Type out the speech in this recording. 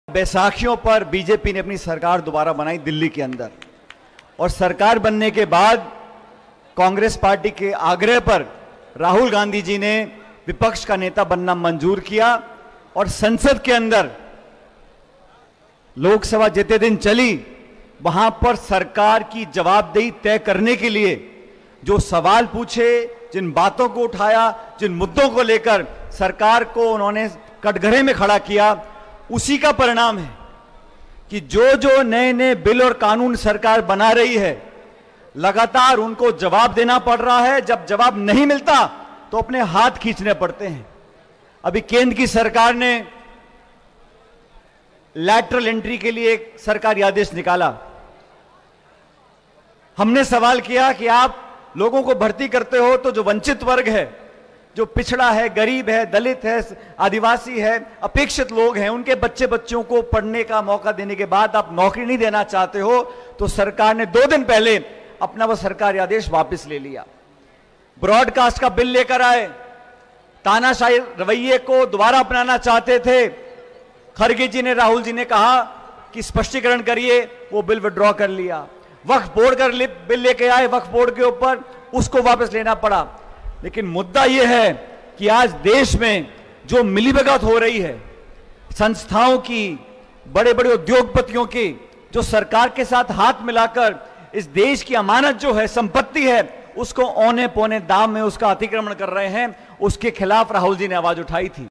बैसाखियों पर बीजेपी ने अपनी सरकार दोबारा बनाई दिल्ली के अंदर, और सरकार बनने के बाद कांग्रेस पार्टी के आग्रह पर राहुल गांधी जी ने विपक्ष का नेता बनना मंजूर किया और संसद के अंदर लोकसभा जितने दिन चली वहां पर सरकार की जवाबदेही तय करने के लिए जो सवाल पूछे, जिन बातों को उठाया, जिन मुद्दों को लेकर सरकार को उन्होंने कटघरे में खड़ा किया, उसी का परिणाम है कि जो जो नए नए बिल और कानून सरकार बना रही है लगातार उनको जवाब देना पड़ रहा है। जब जवाब नहीं मिलता तो अपने हाथ खींचने पड़ते हैं। अभी केंद्र की सरकार ने लैटरल एंट्री के लिए एक सरकारी आदेश निकाला। हमने सवाल किया कि आप लोगों को भर्ती करते हो तो जो वंचित वर्ग है, जो पिछड़ा है, गरीब है, दलित है, आदिवासी है, अपेक्षित लोग हैं, उनके बच्चों को पढ़ने का मौका देने के बाद आप नौकरी नहीं देना चाहते हो, तो सरकार ने 2 दिन पहले अपना वह सरकारी आदेश वापस ले लिया। ब्रॉडकास्ट का बिल लेकर आए, तानाशाही रवैये को दोबारा अपनाना चाहते थे। खड़गे जी ने, राहुल जी ने कहा कि स्पष्टीकरण करिए, वो बिल विड्रॉ कर लिया। वक्फ बोर्ड का बिल लेके आए, वक्फ बोर्ड के ऊपर, उसको वापस लेना पड़ा। लेकिन मुद्दा यह है कि आज देश में जो मिलीभगत हो रही है संस्थाओं की, बड़े बड़े उद्योगपतियों की, जो सरकार के साथ हाथ मिलाकर इस देश की अमानत जो है, संपत्ति है, उसको औने पौने दाम में उसका अतिक्रमण कर रहे हैं, उसके खिलाफ राहुल जी ने आवाज उठाई थी।